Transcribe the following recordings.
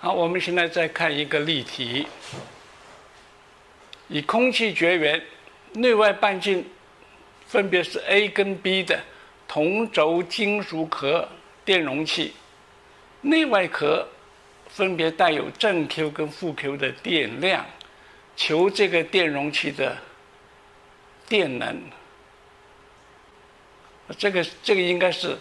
好，我们现在再看一个例题，以空气绝缘内外半径分别是 A 跟 B 的同轴金属壳电容器，内外壳分别带有正 Q 跟负 Q 的电量，求这个电容器的电能。这个应该是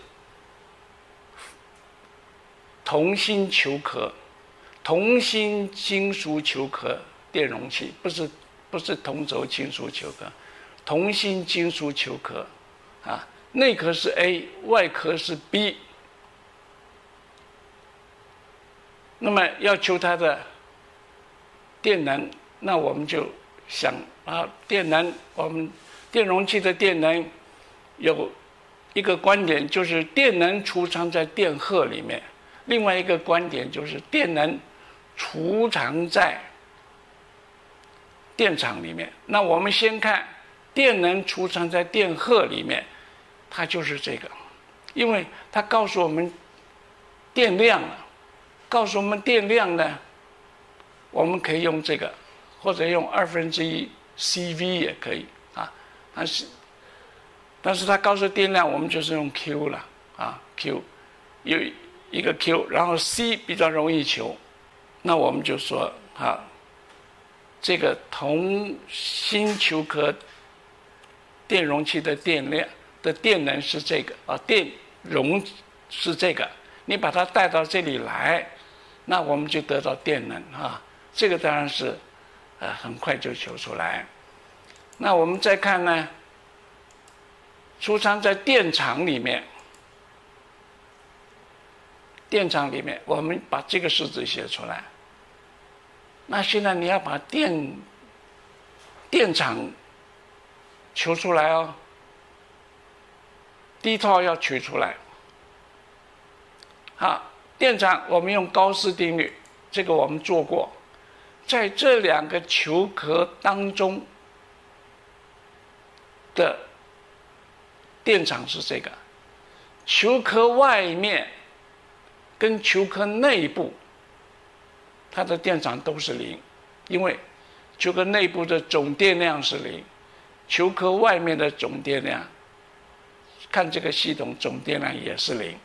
同心球壳、同心金属球壳电容器，不是同轴金属球壳，同心金属球壳啊，内壳是 A， 外壳是 B。那么要求它的电能，那我们就想啊，电能，我们电容器的电能有一个观点，就是电能储藏在电荷里面；另外一个观点就是电能储藏在电场里面。那我们先看电能储藏在电荷里面，它就是这个，因为它告诉我们电量了。告诉我们电量呢，我们可以用这个，或者用1/2 CV 也可以啊。但是它告诉电量，我们就是用 Q 了啊 ，Q 有一个 Q， 然后 C 比较容易求，那我们就说啊，这个同心球壳电容器的电量的电能是这个啊，电容是这个，你把它带到这里来，那我们就得到电能啊。这个当然是很快就求出来。那我们再看呢，储藏在电场里面，电场里面我们把这个式子写出来。那现在你要把电场求出来哦，第一套要取出来。好，电场我们用高斯定律，这个我们做过，在这两个球壳当中的电场是这个，球壳外面跟球壳内部它的电场都是0，因为球壳内部的总电量是0，球壳外面的总电量，看这个系统总电量也是0。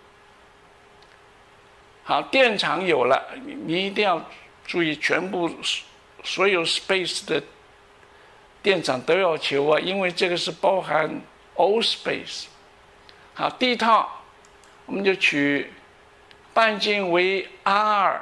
好，电场有了，你一定要注意，全部所有 space 的电场都要求啊，因为这个是包含 all space。好，第一套我们就取半径为 R，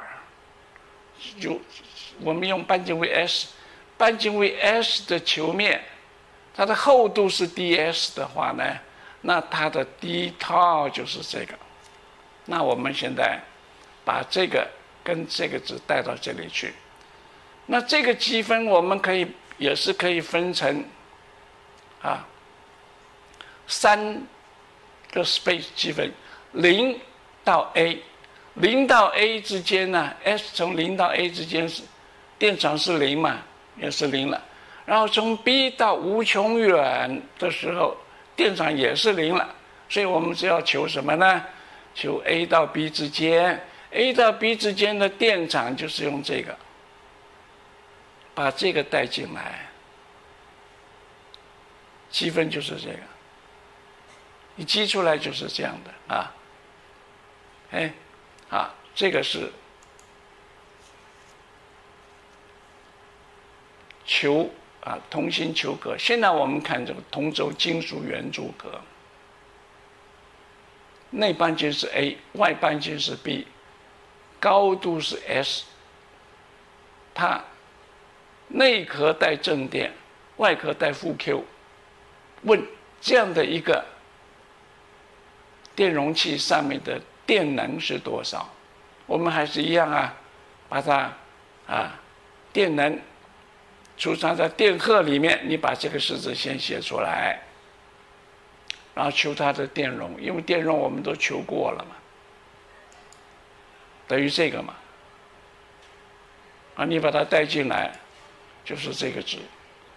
我们用半径为 S， 半径为 S 的球面，它的厚度是 ds 的话呢，那它的第一套就是这个。那我们现在把这个跟这个值带到这里去，那这个积分我们也是可以分成3个 space 积分，0到 A，0 到 A 之间呢 ，S 从0到 A 之间是电场是0嘛，也是0了。然后从 B 到无穷远的时候，电场也是0了。所以我们只要求什么呢？求 A 到 B 之间。A 到 B 之间的电场就是用这个，把这个带进来，积分就是这个，你积出来就是这样的啊。这个是球啊，同心球壳。现在我们看这个同轴金属圆柱壳，内半径是 A， 外半径是 B。高度是 S， 它内壳带正电，外壳带负 Q。问这样的一个电容器上面的电能是多少？我们还是一样啊，把它电能储藏在电荷里面，你把这个式子先写出来，然后求它的电容，因为电容我们都求过了嘛。等于这个嘛，你把它带进来，就是这个值。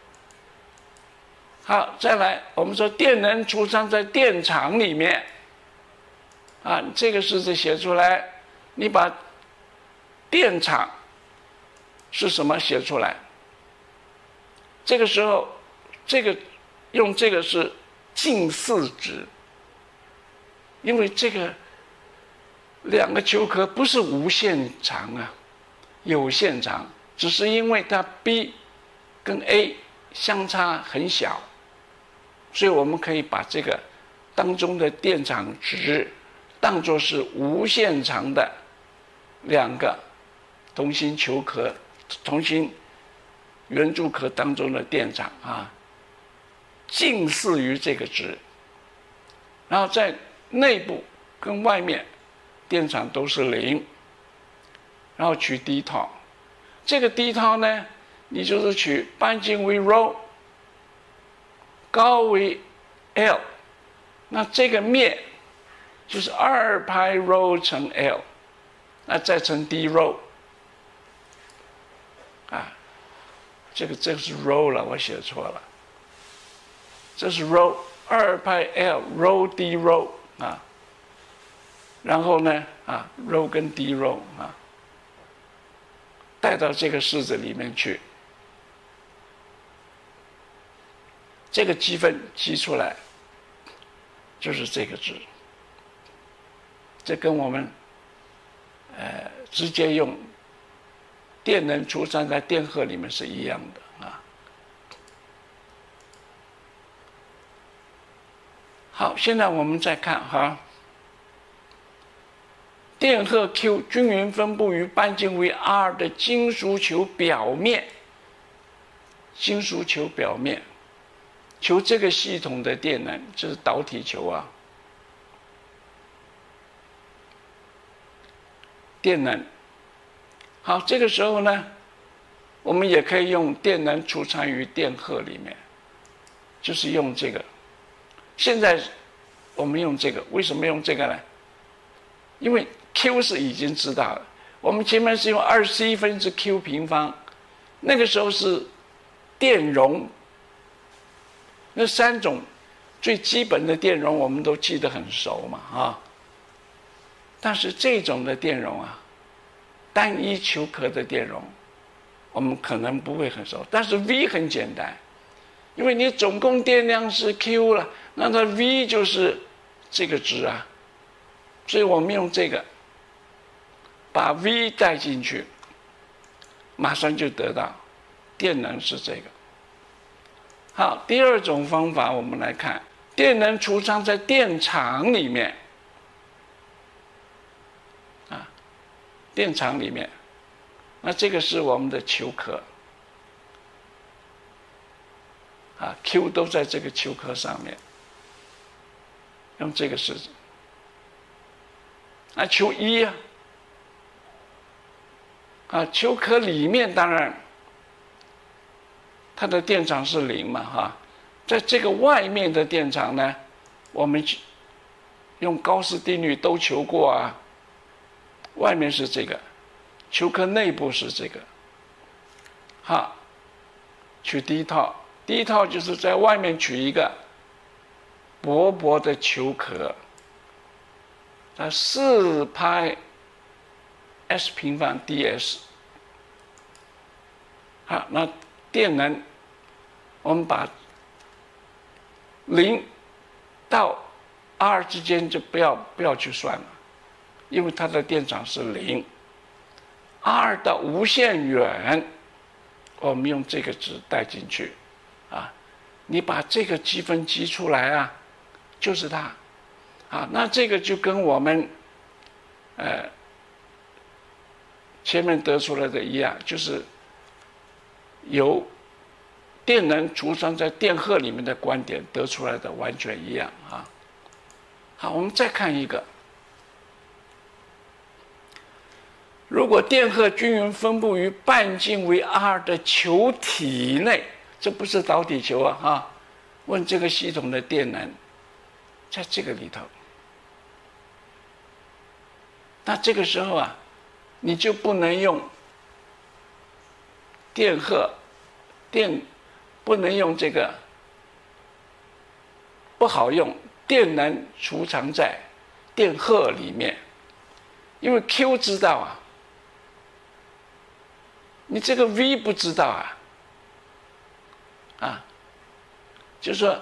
好，再来，我们说电能储藏在电场里面，这个式子写出来，你把电场是什么写出来。这个时候，用这个是近似值，因为这个两个球壳不是无限长啊，有限长，只是因为它 B 跟 A 相差很小，所以我们可以把这个当中的电场值当作是无限长的两个同心球壳、同心圆柱壳当中的电场啊，近似于这个值。然后在内部跟外面电场都是0，然后取 d 套。这个 d 套呢，你就是取半径为 ρ， 高为 l， 那这个面就是2派 ρ 乘 l， 那再乘 d ρ 啊，这是 ρ 了，我写错了，这是 ρ 2派 l ρ d ρ 啊，然后呢ρ跟 d ρ 啊带到这个式子里面去，这个积分积出来就是这个值，这跟我们直接用电能储藏在电荷里面是一样的啊。好，现在我们再看哈，电荷 Q 均匀分布于半径为 r 的金属球表面，金属球表面求这个系统的电能，这是导体球啊，电能。好，这个时候呢，我们也可以用电能储藏于电荷里面，就是用这个。现在我们用这个，为什么用这个呢？因为 Q 是已经知道了，我们前面是用2C 分之 Q 平方，那个时候是电容，那3种最基本的电容我们都记得很熟嘛啊。但是这种的电容啊，单一球壳的电容，我们可能不会很熟，但是 V 很简单，因为你总共电量是 Q 了，那它 V 就是这个值啊，所以我们用这个把 V 带进去，马上就得到电能是这个。好，第二种方法我们来看，电能储藏在电场里面啊，电场里面，那这个是我们的球壳啊 ，Q 都在这个球壳上面，用这个式子。啊，球1啊，球壳里面当然它的电场是0嘛哈，在这个外面的电场呢，我们用高斯定律都求过啊，外面是这个，球壳内部是这个，好，取第一套，第一套就是在外面取一个薄薄的球壳，它4派 s 平方 ds。好，那电能我们把0到 r 之间就不要去算了，因为它的电场是0。r 到无限远，我们用这个值带进去啊，你把这个积分积出来啊，就是它啊。那这个就跟我们前面得出来的一样，就是由电能储藏在电荷里面的观点得出来的完全一样啊。好，我们再看一个，如果电荷均匀分布于半径为 r 的球体内，这不是导体球啊哈，问这个系统的电能在这个里头，那这个时候啊，你就不能用电荷不能用这个，不好用电能储藏在电荷里面，因为 Q 知道啊， 你这个 V 不知道啊，就是说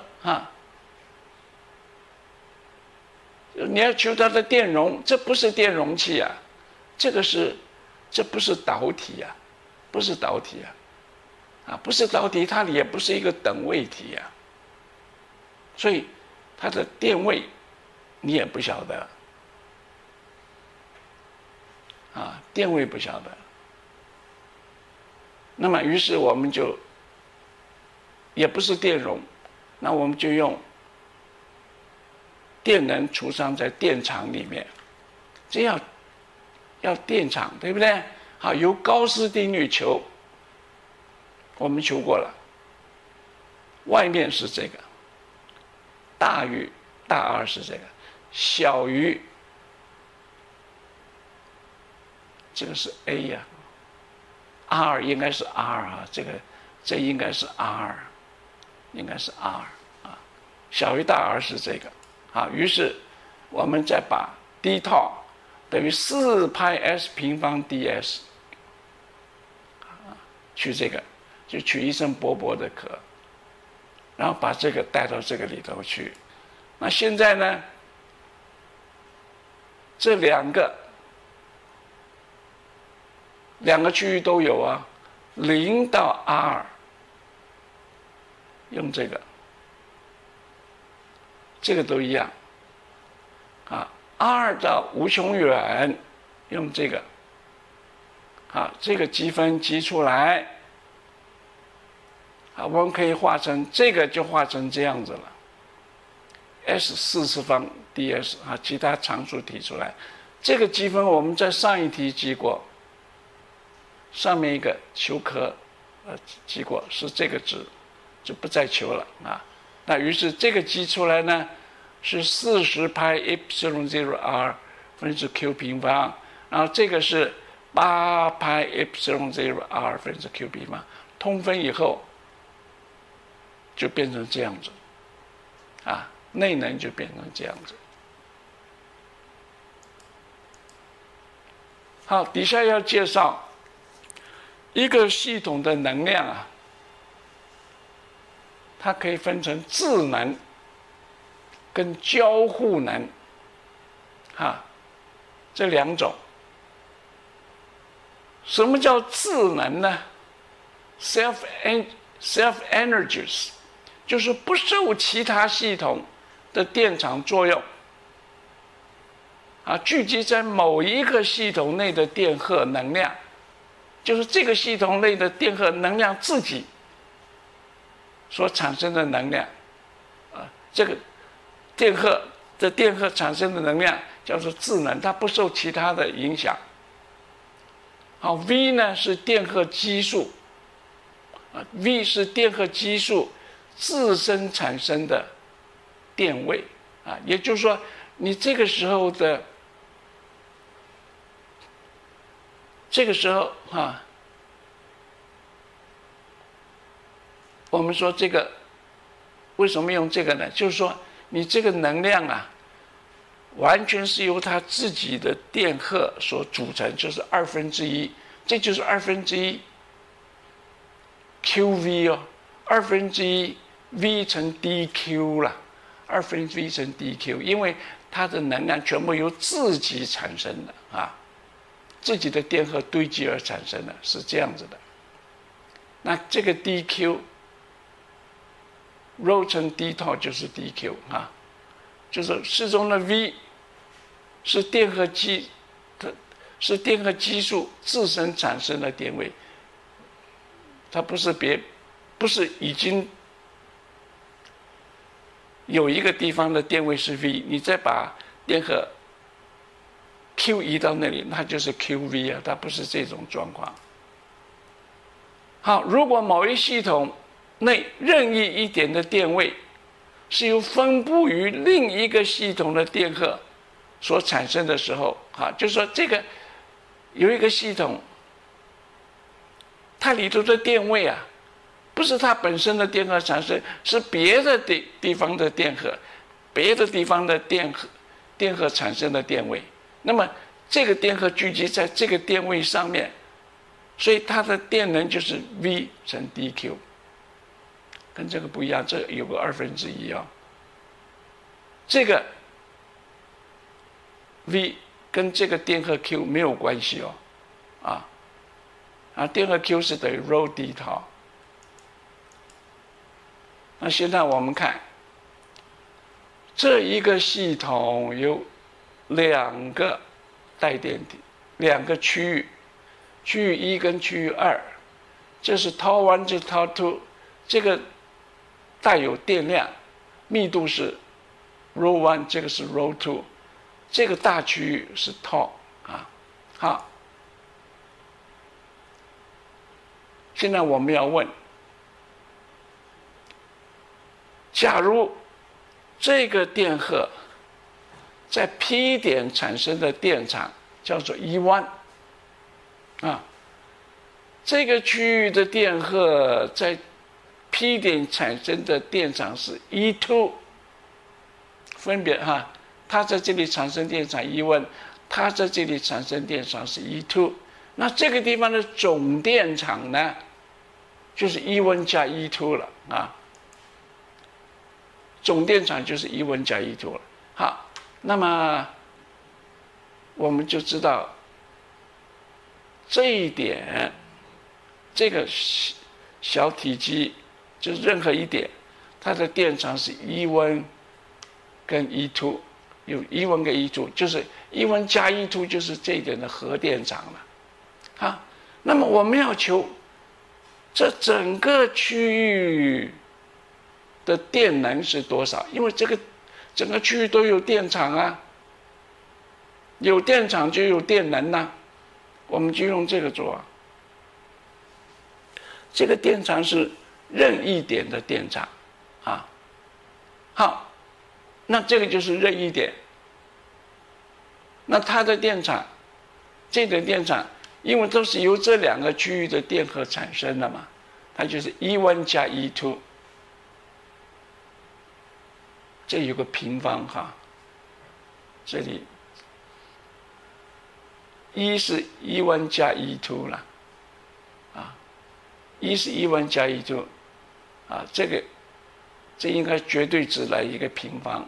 你要求它的电容，这不是电容器啊，这不是导体啊，不是导体啊，不是导体，它也不是一个等位体啊，所以它的电位你也不晓得啊，电位不晓得。那么于是我们就也不是电容，那我们就用电能储藏在电场里面，这要电场，对不对？好，由高斯定律求，我们求过了，外面是这个，大于大 R 是这个，小于这个是 A 呀，R 应该是 R 啊，这应该是 R， 应该是 R 啊，小于大 R 是这个啊，于是我们再把 d 套等于4派 s 平方 ds 取这个，就取一声薄薄的壳，然后把这个带到这个里头去。那现在呢，这两个区域都有啊，0到 R 用这个都一样啊，R 到无穷远用这个啊，这个积分积出来啊，我们可以画成这个，就画成这样子了 ，s4次方 ds 啊，其他常数提出来，这个积分我们在上一题记过，上面一个求壳记过是这个值，就不再求了啊。那于是这个积出来呢是40派 epsilon 0 r 分之 q 平方，然后这个是8派 epsilon 0 r 分之 q 平方，通分以后就变成这样子啊，内能就变成这样子。好，底下要介绍一个系统的能量啊，它可以分成质能跟交互能这两种。什么叫质能呢？ self energies 就是不受其他系统的电场作用聚集在某一个系统内的电荷能量，就是这个系统内的电荷能量自己所产生的能量这个电荷产生的能量叫做质能，它不受其他的影响。好 ，V 呢是电荷基数，V 是电荷基数自身产生的电位也就是说，你这个时候我们说这个为什么用这个呢？就是说，你这个能量完全是由它自己的电荷所组成，就是1/2，这就是1/2 QV 哦，1/2 V 乘 dQ 了，2/2 V 乘 dQ， 因为它的能量全部由自己产生的自己的电荷堆积而产生的，是这样子的。那这个 dQ ρ 乘 d 套就是 dQ 就是适中的 V 是电荷基数自身产生的电位，它不是已经有一个地方的电位是 V， 你再把电荷 Q 移到那里，那就是 QV 它不是这种状况。好，如果某一系统内任意一点的电位是由分布于另一个系统的电荷所产生的时候就是说这个有一个系统，它里头的电位不是它本身的电荷产生，是别的地方的电荷，别的地方的电荷产生的电位。那么这个电荷聚集在这个电位上面， 所以它的电能就是 V 乘 dQ， 跟这个不一样，这有个1/2哦。这个 V 跟这个电荷 Q 没有关系哦，电荷 Q 是等于 ρ d 塔。那现在我们看这一个系统有2个带电体，2个区域，区域1跟区域2，这是 τ1， 这是 τ2， 这个带有电量，密度是 ρ1， 这个是 ρ2， 这个大区域是 τ 啊。好，现在我们要问，假如这个电荷在 P 点产生的电场叫做E1啊，这个区域的电荷在 P 点产生的电场是 E2， 分别它在这里产生电场 E1， 它在这里产生电场是 E2， 那这个地方的总电场呢，就是 E1 加 E2 了啊，总电场就是 E1 加 E2 了。好，那么我们就知道这一点，这个小体积就是任何一点，它的电场是 E1 跟 E2， 有 E1 跟 E2， 就是 E1 加 E2 就是这一点的核电场了。好，那么我们要求这整个区域的电能是多少？因为这个整个区域都有电场啊，有电场就有电能啊，我们就用这个做。这个电场是任意点的电场啊。好，那这个就是任意点。那它的电场，这个电场，因为都是由这2个区域的电荷产生的嘛，它就是 E1 加 E2。这有个平方这里1是 E1 加 E2 了1是 E1 加 E2 这应该绝对值来一个平方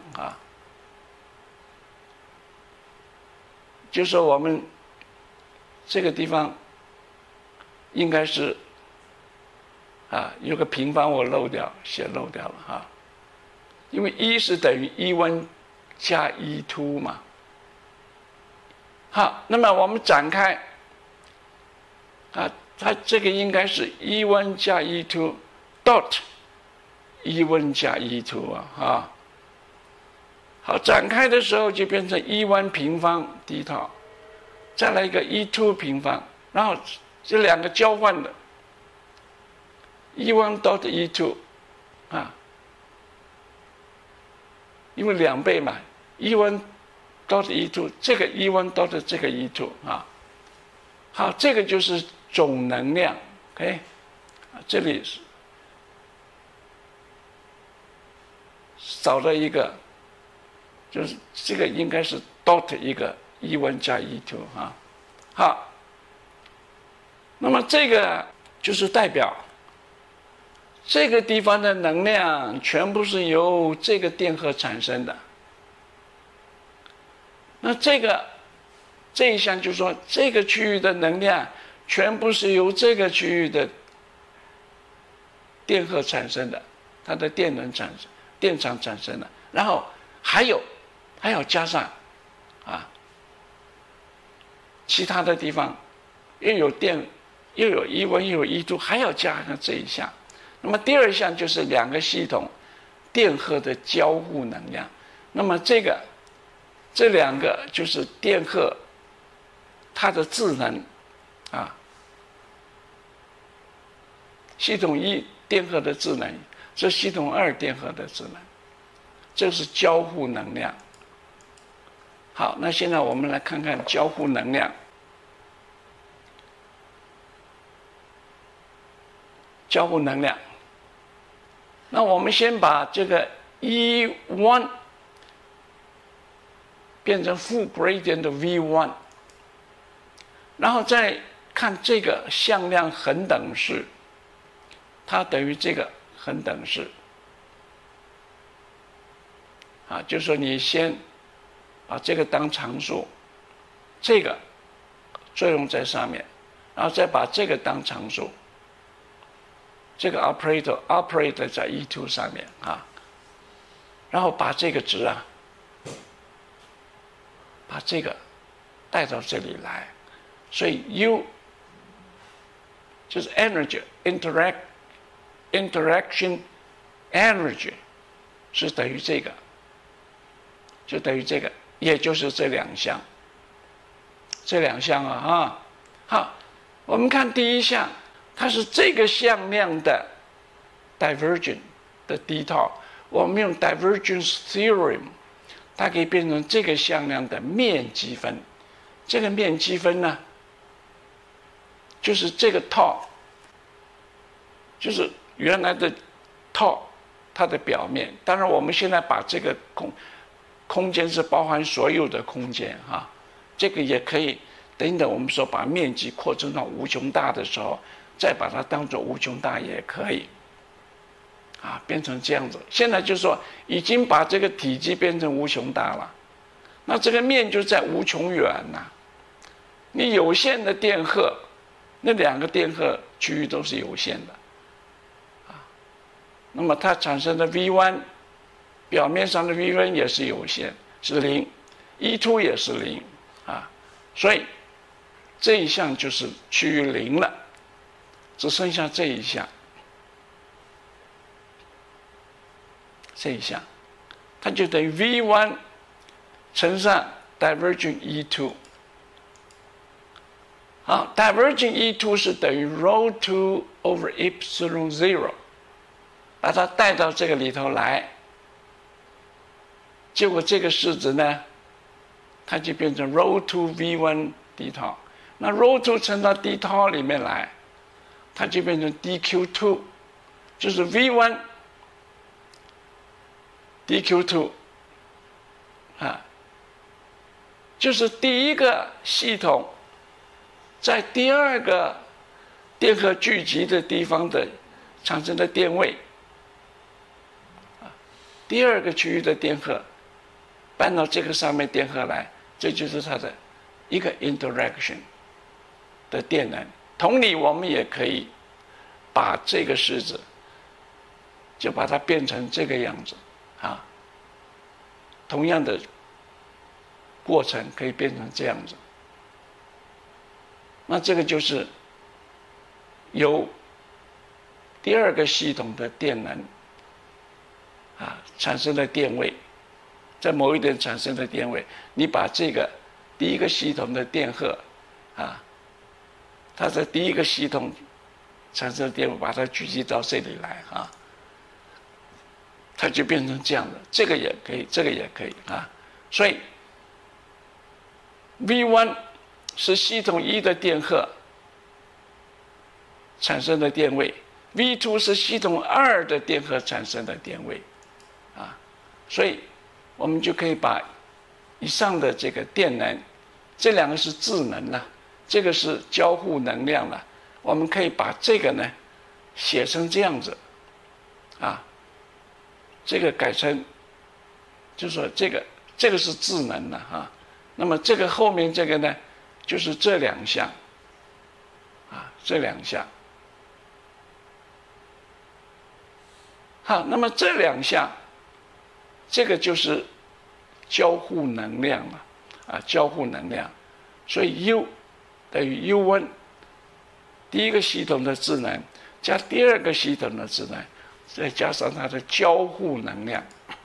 就说我们这个地方应该是有个平方我写漏掉了因为1是等于 E1 加 E2 嘛。好，那么我们展开它这个应该是 E1 加 E2 dot E1 加 E2 好，展开的时候就变成 E1 平方 d 塔，再来一个 E2 平方，然后这2个交换的 E1 dot E2 因为2倍嘛 ，E1 dot E2， 这个 E1 dot 这个 E2 好，这个就是总能量 ，OK， 这里是少了一个，就是这个应该是 dot 一个 E1 加 E2 好，那么这个就是代表这个地方的能量全部是由这个电荷产生的。那这一项就是说，这个区域的能量全部是由这个区域的电荷产生的，它的电场产生的。然后还要加上其他的地方又有电，又有E1又有E2，还要加上这一项。那么第2项就是2个系统电荷的交互能量。那么这2个就是电荷它的质能系统1电荷的质能，这系统2电荷的质能，这是交互能量。好，那现在我们来看看交互能量。交互能量，那我们先把这个 E1 变成负 gradient 的 V1， 然后再看这个向量恒等式，它等于这个恒等式。就是说你先把这个当常数，这个作用在上面，然后再把这个当常数，这个 operator 在 E2 上面然后把这个值把这个带到这里来，所以 U 就是 energy interaction energy 是等于这个，就等于这个，也就是这两项好，我们看第一项，它是这个向量的 divergent 的滴套，我们用 divergence theorem， 它可以变成这个向量的面积分。这个面积分呢，就是这个套，就是原来的套它的表面。当然我们现在把这个空间是包含所有的空间这个也可以等等我们说把面积扩增到无穷大的时候，再把它当作无穷大也可以变成这样子。现在就是说已经把这个体积变成无穷大了，那这个面就在无穷远你有限的电荷，那两个电荷区域都是有限的那么它产生的 V1 表面上的 V1 也是有限，是0， E2 也是0所以这一项就是趋于0了，只剩下这一项，它就等于 V1 乘上 divergent E2 divergent E2 是等于 ρ2 over epsilon 0， 把它带到这个里头来，结果这个式子呢，它就变成 ρ2 V1 d 套，那 ρ2 乘到 d 套里面来，它就变成 dq2， 就是 V1 dq2 就是第一个系统在第二个电荷聚集的地方的产生的电位，第二个区域的电荷搬到这个上面电荷来，这就是它的一个 interaction 的电能。同理，我们也可以把这个式子就把它变成这个样子同样的过程可以变成这样子。那这个就是由第二个系统的电能产生的电位，在某一点产生的电位，你把这个第一个系统的电荷它在第一个系统产生的电位，把它聚集到这里来它就变成这样的。这个也可以，这个也可以所以 V1 是系统1的电荷产生的电位， V2 是系统2的电荷产生的电位所以我们就可以把以上的这个电能，这两个是质能了，这个是交互能量了，我们可以把这个呢写成这样子这个改成就是说这个是质能了那么这个后面这个呢就是这两项这两项好，那么这两项这个就是交互能量了交互能量，所以 U 等于 U1 第一个系统的质能加第二个系统的质能，再加上它的交互能量。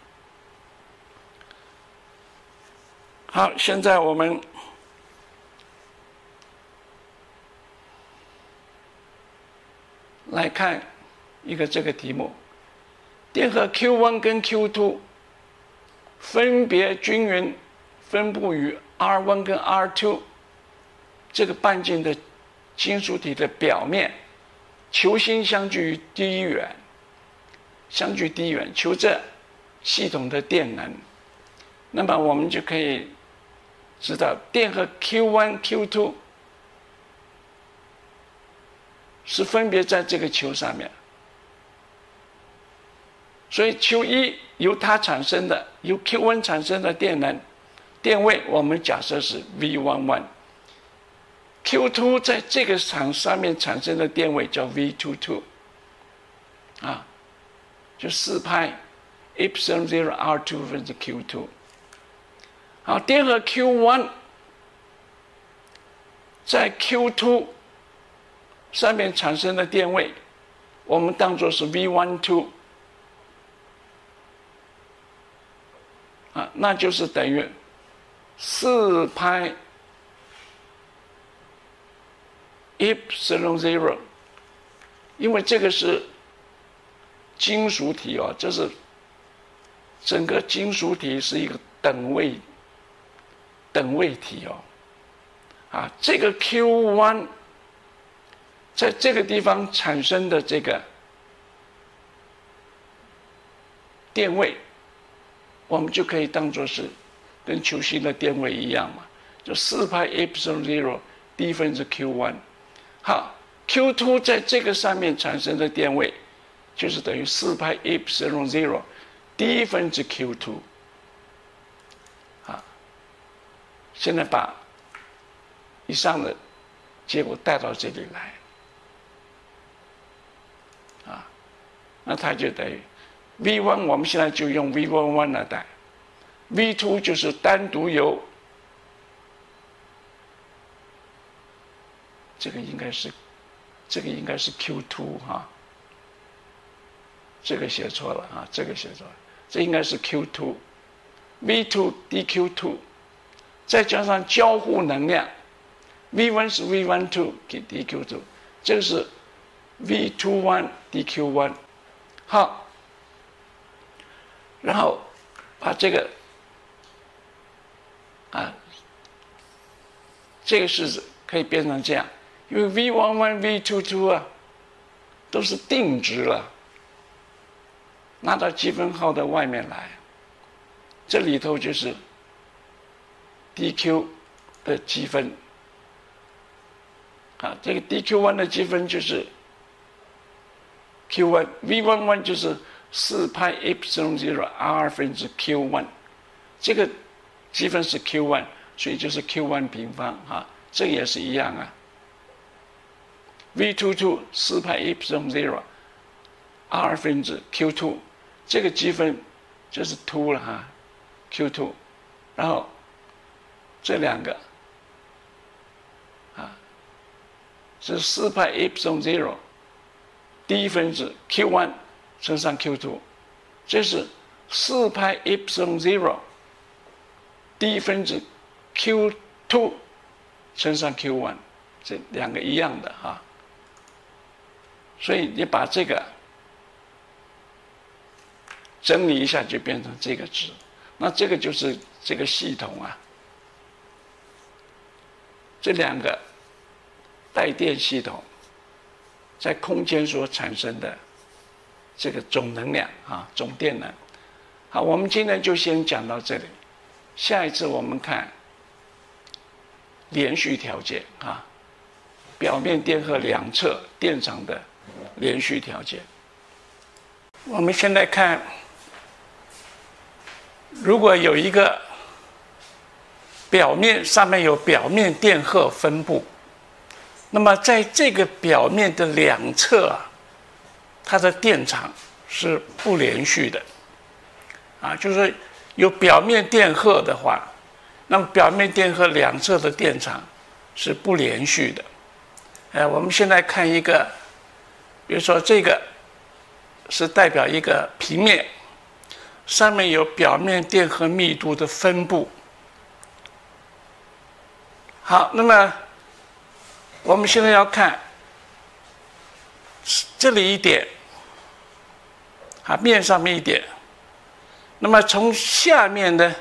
好，现在我们来看一个这个题目，电荷 Q1 跟 Q2 分别均匀分布于 R1 跟 R2 这个半径的金属体的表面，球心相距于低远，求这系统的电能。那么我们就可以知道电荷 Q1 Q2 是分别在这个球上面，所以球一由它产生的由 Q1 产生的电位，我们假设是 V11。Q2 在这个场上面产生的电位叫 V22， 就4派 epsilon 0 R2 分之 Q2。好，电荷 Q1 在 Q2 上面产生的电位，我们当作是 V12， 那就是等于4派 epsilon 0， 因为这个是金属体哦，这是整个金属体是一个等位体哦，这个 Q1 在这个地方产生的这个电位，我们就可以当作是跟球心的电位一样嘛，就4派 epsilon 0 d 分之 Q1。好 ，Q2 在这个上面产生的电位，就是等于4派 epsilon 0 d 分之 Q2。现在把以上的结果带到这里来，那它就等于 V1， 我们现在就用 V11 来带 ，V2 就是单独由这个应该是 Q2 这个写错了这个写错了，这应该是 Q2 V2 dQ2， 再加上交互能量 V1 是 V12 给 dQ2， 这个是 V21 dQ1。好，然后把这个这个式子可以变成这样，因为 V11 V22 都是定值了，拿到积分号的外面来，这里头就是 dQ 的积分，这个 dQ1 的积分就是 Q1 V11 就是4派 epsilon 0 R 分之 Q1， 这个积分是 Q1， 所以就是 Q1 平方这个也是一样V22 4派 epsilon 0 R 分之 Q2， 这个积分就是 2 了Q2， 然后这两个是4派 epsilon 0 d 分之 Q1 乘上 Q2， 这是4派 epsilon 0 d 分之 Q2 乘上 Q1， 这两个一样的所以你把这个整理一下，就变成这个值。那这个就是这个系统这两个带电系统在空间所产生的这个总能量总电能。好，我们今天就先讲到这里，下一次我们看连续条件表面电荷两侧电场的连续条件。我们现在看，如果有一个表面上面有表面电荷分布，那么在这个表面的两侧它的电场是不连续的就是有表面电荷的话，那么表面电荷两侧的电场是不连续的。我们现在看一个，比如说这个是代表一个平面，上面有表面电荷密度的分布。好，那么我们现在要看这里一点面上面一点，那么从下面的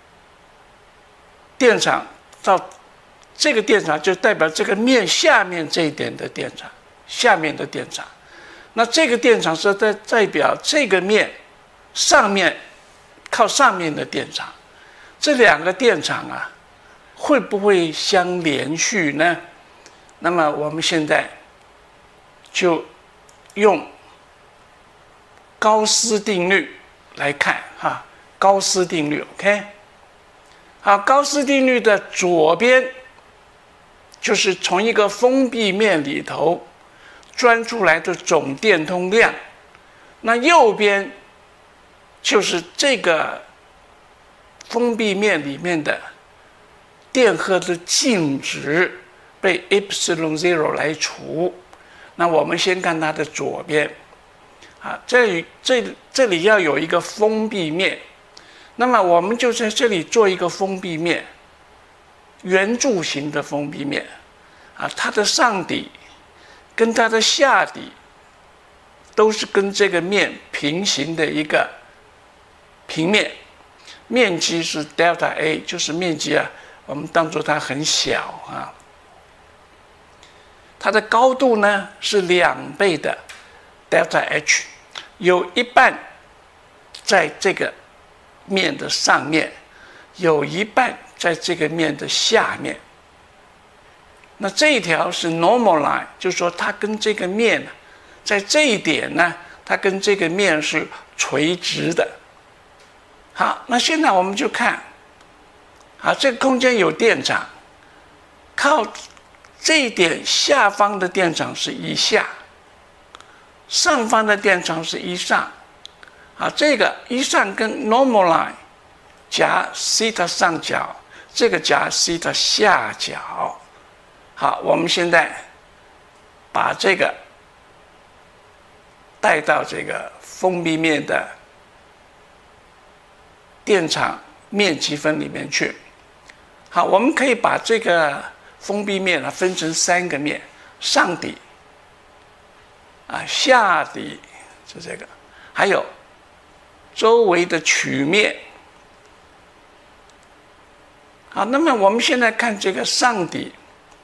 电场到这个电场，就代表这个面下面这一点的电场，下面的电场。那这个电场是代表这个面上面靠上面的电场，这两个电场会不会相连续呢？那么我们现在就用高斯定律来看哈，高斯定律 OK。好，高斯定律的左边就是从一个封闭面里头钻出来的总电通量，那右边就是这个封闭面里面的电荷的净值被 epsilon zero 来除。那我们先看它的左边啊，这里要有一个封闭面，那么我们就在这里做一个封闭面，圆柱形的封闭面啊，它的上底跟它的下底都是跟这个面平行的一个平面，面积是 delta A， 就是面积啊，我们当作它很小啊。它的高度呢是2倍的 delta H， 有一半在这个面的上面，有一半在这个面的下面。那这一条是 normal line， 就是说它跟这个面在这一点呢，它跟这个面是垂直的。好，那现在我们就看，啊，这个空间有电场，靠这一点下方的电场是1下，上方的电场是1上。啊，这个1上跟 normal line 夹西塔上角，这个夹西塔下角。好，我们现在把这个带到这个封闭面的电场面积分里面去。好，我们可以把这个封闭面分成3个面，上底啊、下底是这个，还有周围的曲面。好，那么我们现在看这个上底，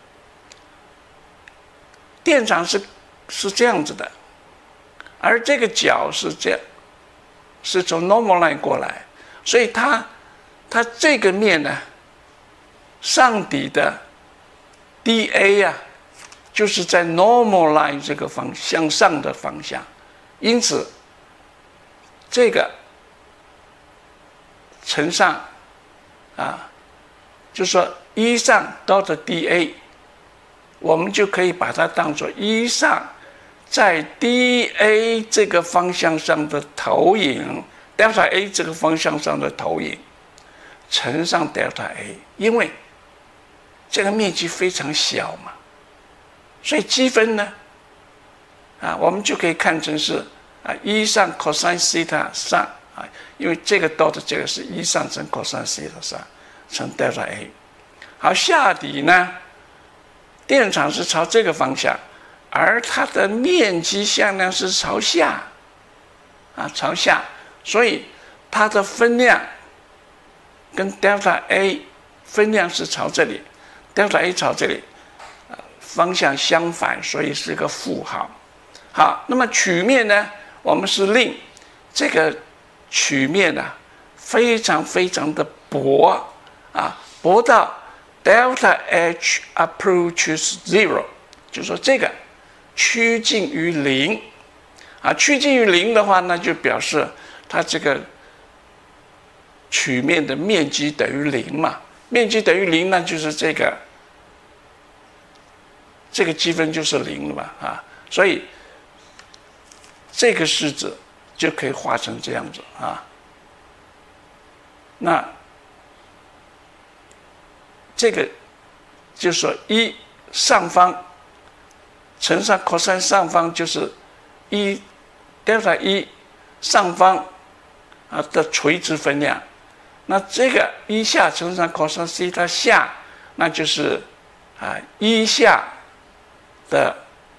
电场是这样子的，而这个角是这样，是从 normal line 过来，所以它这个面呢，上底的 dA 啊，就是在 normal line 这个向上的方向，因此这个乘上啊，就是说1上 dot dA， 我们就可以把它当作1上在 dA 这个方向上的投影 delta A 这个方向上的投影乘上 delta A， 因为这个面积非常小嘛，所以积分呢，啊，我们就可以看成是啊1上 cosine theta 上啊，因为这个 dot 这个是1上乘 cosine theta 上乘 delta A。好，下底呢，电场是朝这个方向，而它的面积向量是朝下，啊，朝下，所以它的分量跟 delta A 分量是朝这里。delta A 朝这里，方向相反，所以是个负号。好，那么曲面呢，我们是令这个曲面呢，非常非常的薄啊，薄到 delta H approaches 0， 就说这个趋近于0啊，趋近于0的话，那就表示它这个曲面的面积等于0嘛，面积等于0，那就是这个积分就是0了嘛啊，所以这个式子就可以画成这样子啊。那这个就是说1上方乘上 cos 上方就是1 delta 1上方啊的垂直分量，那这个1下乘上 cos theta 下，那就是啊1下的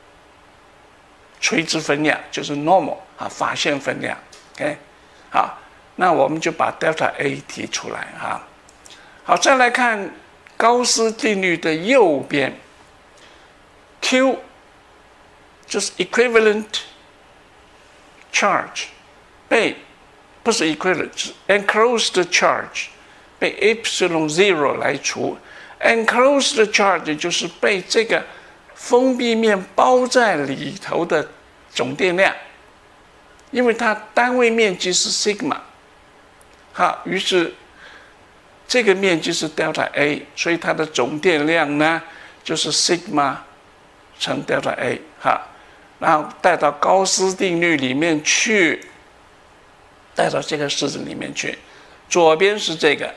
垂直分量，就是 normal 啊法线分量 ，OK， 好，那我们就把 delta A 提出来啊。好，再来看高斯定律的右边 ，Q 就是 equivalent charge 不是 equivalent， 是 enclosed charge 被 epsilon zero 来除 ，enclosed charge 就是被这个封闭面包在里头的总电量，因为它单位面积是 sigma， 好，于是这个面积是 delta A， 所以它的总电量呢就是 sigma 乘 delta A， 哈，然后带到高斯定律里面去，带到这个式子里面去，左边是这个，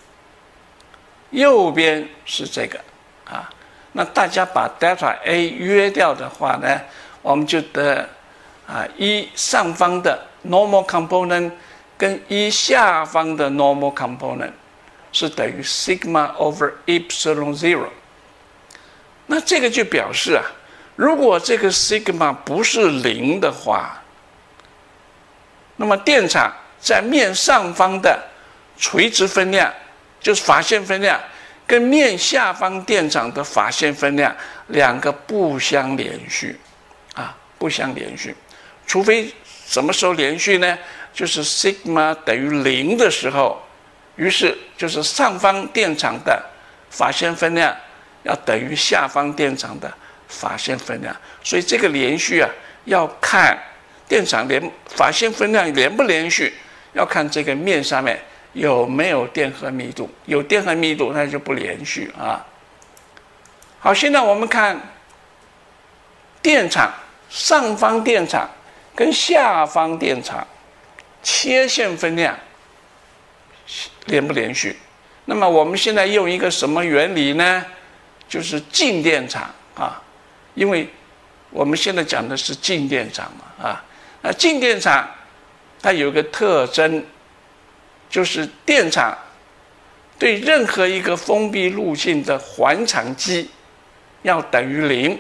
右边是这个，啊，那大家把 delta A 约掉的话呢，我们就得一上方的 normal component 跟一下方的 normal component 是等于 sigma over epsilon zero。那这个就表示如果这个 sigma 不是0的话，那么电场在面上方的垂直分量，就是法线分量，跟面下方电场的法线分量两个不相连续，不相连续。除非什么时候连续呢？就是 sigma 等于0的时候，于是就是上方电场的法线分量要等于下方电场的法线分量。所以这个连续要看电场法线分量连不连续，要看这个面上面有没有电荷密度，有电荷密度那就不连续啊。好，现在我们看电场，上方电场跟下方电场切线分量连不连续？那么我们现在用一个什么原理呢？就是静电场因为我们现在讲的是静电场嘛那静电场它有一个特征，就是电场对任何一个封闭路径的环场积要等于0。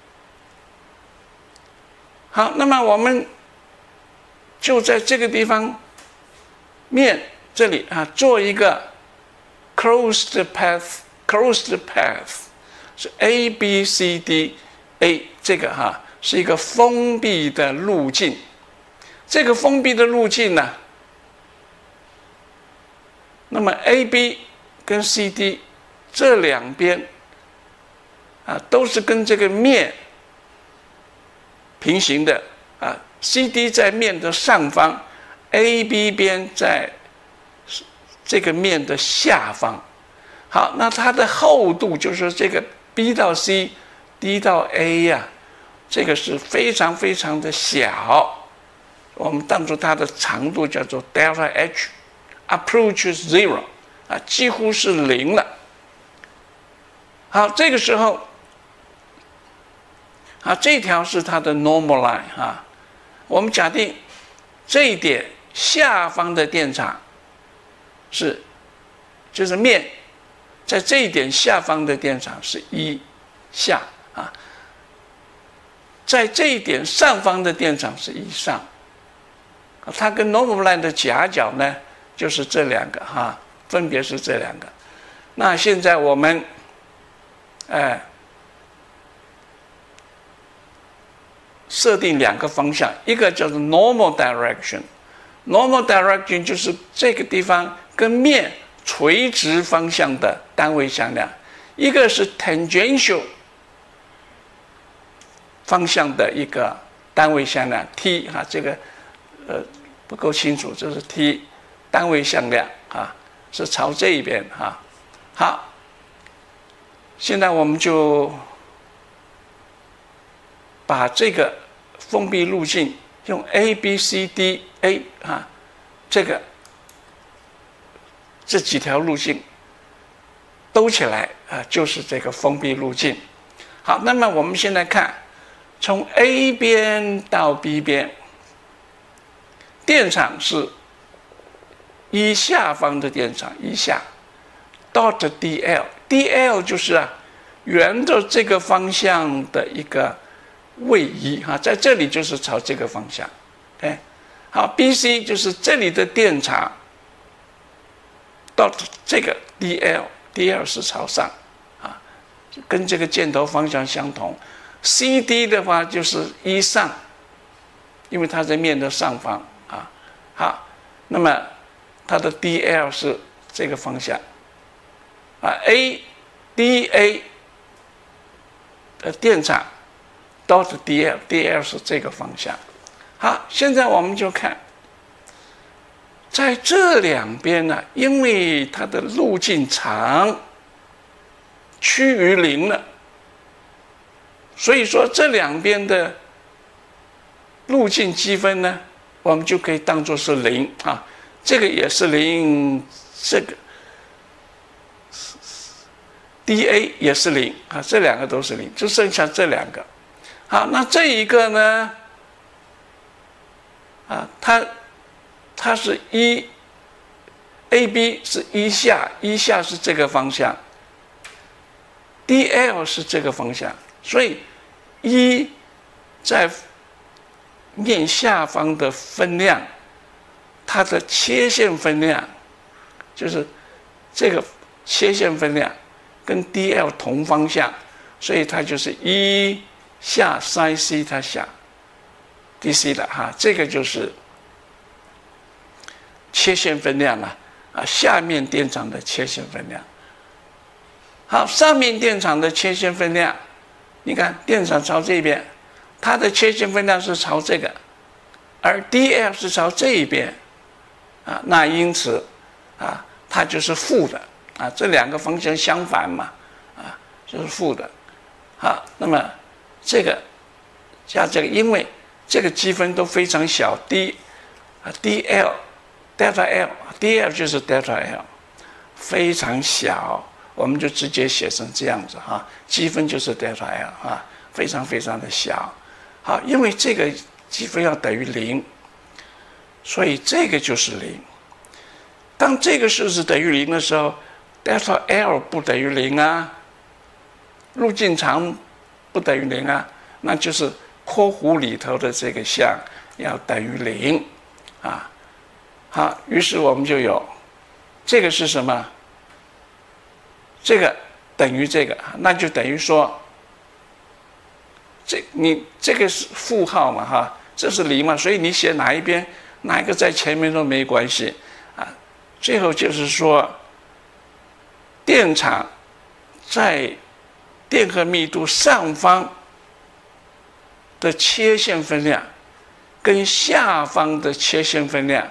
好，那么我们就在这个地方面这里做一个 closed path 是 A B C D A， 这个是一个封闭的路径。这个封闭的路径呢，那么 A B 跟 C D 这两边都是跟这个面平行的CD 在面的上方 ，AB 边在这个面的下方。好，那它的厚度就是这个 B 到 C，D 到 A 这个是非常非常的小。我们当作它的长度叫做 delta H，approaches zero， 几乎是0了。好，这个时候这条是它的 normal line 我们假定这一点下方的电场就是面，在这一点下方的电场是1下在这一点上方的电场是1上。它跟 normal line 的夹角呢，就是这两个分别是这两个。那现在我们设定两个方向，一个叫做 normal direction，normal direction 就是这个地方跟面垂直方向的单位向量，一个是 tangential 方向的一个单位向量 t 这个不够清楚，这是 t 单位向量是朝这一边好，现在我们就把这个封闭路径用 A B C D A 这几条路径兜起来就是这个封闭路径。好，那么我们现在看从 A 边到 B 边，电场是1下方的电场1下 dot dl 就是沿着这个方向的一个位移在这里就是朝这个方向。好 BC 就是这里的电场到这个 dl 是朝上跟这个箭头方向相同。CD 的话就是1上，因为它在面的上方好，那么它的 dl 是这个方向ADA 电场 dot dl 是这个方向。好，现在我们就看，在这两边呢，因为它的路径长趋于零了，所以说这两边的路径积分呢，我们就可以当作是零啊，这个也是零，这个 dA 也是零啊，这两个都是零，就剩下这两个。好，那这一个呢？啊，它是AB 是一下是这个方向 ，DL 是这个方向，所以在面下方的分量，它的切线分量就是这个切线分量跟 DL 同方向，所以它就是1下 sin c 它下 dc 了哈，这个就是切线分量了啊，下面电场的切线分量。好，上面电场的切线分量，你看电场朝这边，它的切线分量是朝这个，而 dl 是朝这一边啊，那因此啊，它就是负的啊，这两个方向相反嘛啊，就是负的。好，那么这个加这个，因为这个积分都非常小 ，dl delta l，dl 就是 delta l， 非常小，我们就直接写成这样子哈，积分就是 delta l 啊，非常非常的小。好，因为这个积分要等于0，所以这个就是0。当这个数字等于0的时候 ，delta l 不等于0啊，路径长不等于0啊，那就是括弧里头的这个项要等于0啊。好，于是我们就有这个是什么？这个等于这个，那就等于说，你这个是负号嘛哈，这是0嘛，所以你写哪一边哪一个在前面都没关系啊。最后就是说，电场在电荷密度上方的切线分量跟下方的切线分量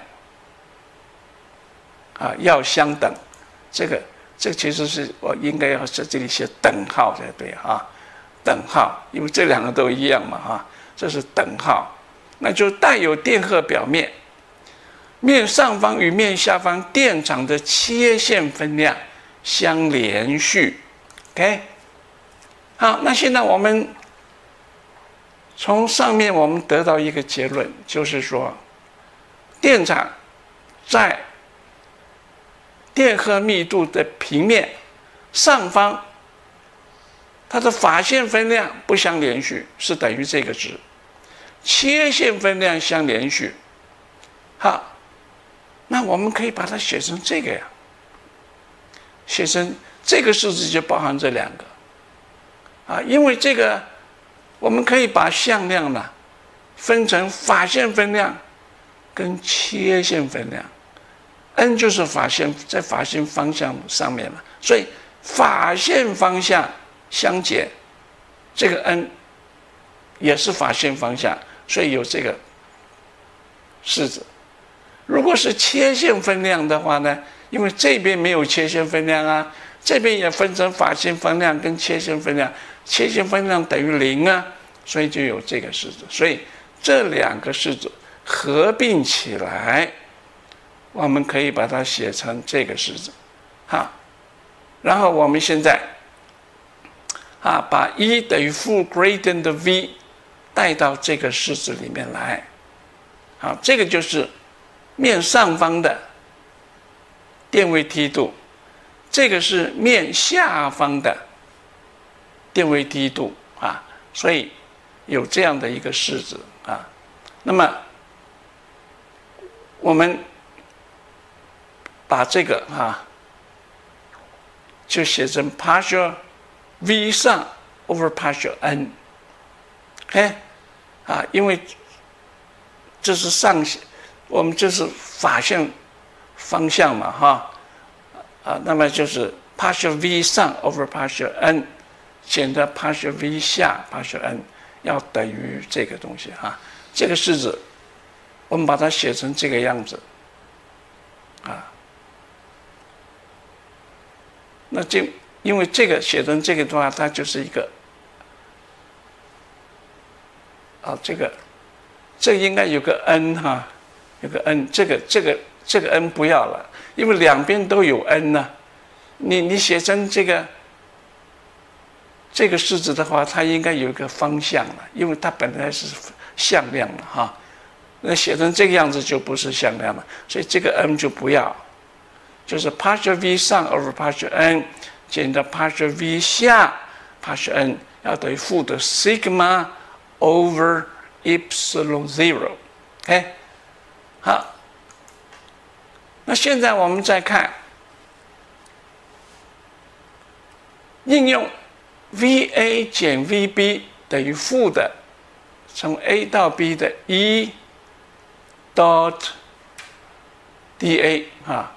啊要相等，这其实是我应该要在这里写等号才对啊，等号，因为这两个都一样嘛哈，这是等号，那就带有电荷表面，面上方与面下方电场的切线分量相连续 ，OK， 好，那现在我们从上面我们得到一个结论，就是说，电场在电荷密度的平面上方，它的法线分量不相连续，是等于这个值；切线分量相连续。好，那我们可以把它写成这个呀，写成这个数字就包含这两个啊，因为这个我们可以把向量呢分成法线分量跟切线分量。n 就是法线，在法线方向上面嘛，所以法线方向相减，这个 n 也是法线方向，所以有这个式子。如果是切线分量的话呢，因为这边没有切线分量啊，这边也分成法线分量跟切线分量，切线分量等于0啊，所以就有这个式子。所以这两个式子合并起来，我们可以把它写成这个式子，好，然后我们现在把E等于负 gradient 的 v 带到这个式子里面来，好，这个就是面上方的电位梯度，这个是面下方的电位梯度啊，所以有这样的一个式子啊。那么我们把这个就写成 partial v 上 over partial n， 因为这是上线，我们这是法线方向嘛那么就是 partial v 上 over partial n， 减的 partial v 下 partial n 要等于这个东西哈。这个式子我们把它写成这个样子啊。那因为这个写成这个的话，它就是一个这应该有个 n 哈，有个 n， 这个 n 不要了，因为两边都有 n 呢、你写成这个式子的话，它应该有一个方向了，因为它本来是向量了哈。那写成这个样子就不是向量了，所以这个 n 就不要，就是 partial v 上 over partial n 减的 partial v 下 partial n 要等于负的 sigma over epsilon zero。OK， 好，那现在我们再看应用 VA 减 VB 等于负的从 A 到 B 的1 dot dA 啊，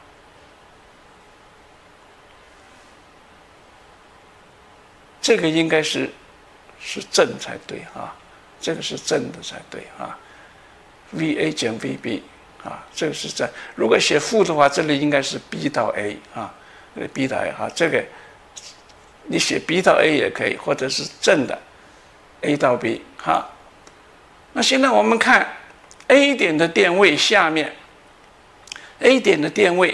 这个应该是正才对啊，这个是正的才对啊。VA 减 VB 啊，这个是正。如果写负的话，这里应该是 B 到 A 啊，B 到 A 啊，这个你写 B 到 A 也可以，或者是正的 A 到 B 好。那现在我们看 A 点的电位下面 ，A 点的电位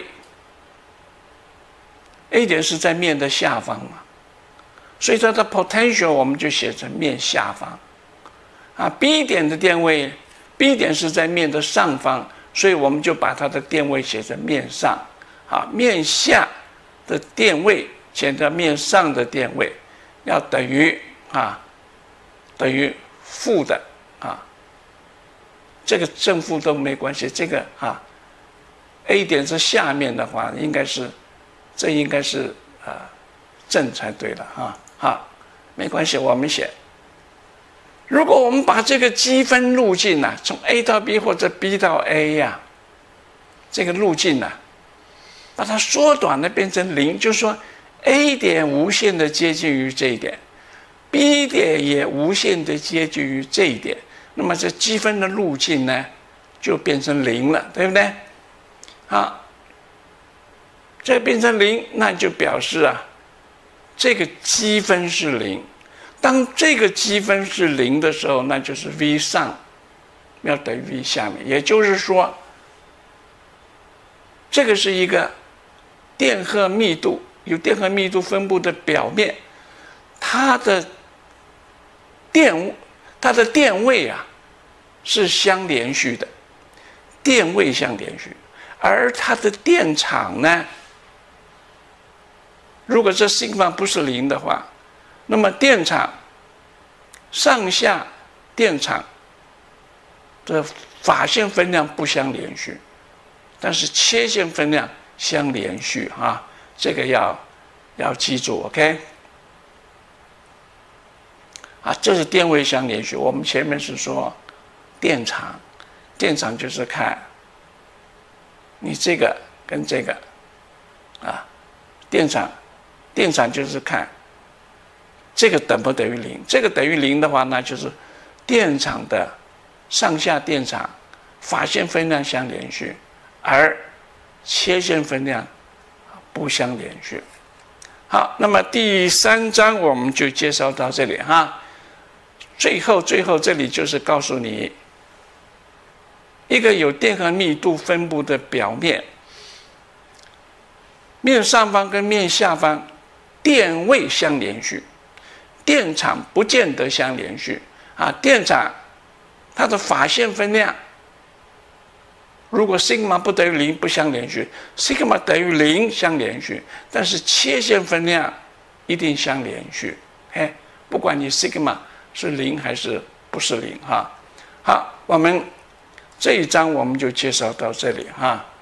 ，A 点是在面的下方嘛，所以它的 potential 我们就写成面下方。啊 ，B 点的电位 ，B 点是在面的上方，所以我们就把它的电位写成面上。啊，面下的电位减掉面上的电位，要等于负的啊。这个正负都没关系，这个A 点是下面的话，这应该是正才对了好，没关系，我们写。如果我们把这个积分路径从 A 到 B 或者 B 到 A 这个路径把它缩短了变成0，就是说 A 点无限的接近于这一点 ，B 点也无限的接近于这一点。那么这积分的路径呢，就变成0了，对不对？好，这变成0，那就表示这个积分是0。当这个积分是0的时候，那就是 v 上要等于 v 下面，也就是说，这个是一个电荷密度有电荷密度分布的表面，它的电位是相连续的，电位相连续，而它的电场呢，如果这 sigma 不是0的话，那么电场上下电场的法线分量不相连续，但是切线分量相连续这个要记住 ，OK。这是电位相连续。我们前面是说电场，电场就是看你这个跟这个电场就是看这个等不等于0。这个等于0的话，那就是电场的上下电场法线分量相连续，而切线分量不相连续。好，那么第3章我们就介绍到这里最后这里就是告诉你，一个有电荷密度分布的表面，面上方跟面下方电位相连续，电场不见得相连续电场它的法线分量，如果 sigma 不等于0不相连续 ，sigma 等于0相连续，但是切线分量一定相连续。不管你 sigma 是0还是不是0好，我们这一章我们就介绍到这里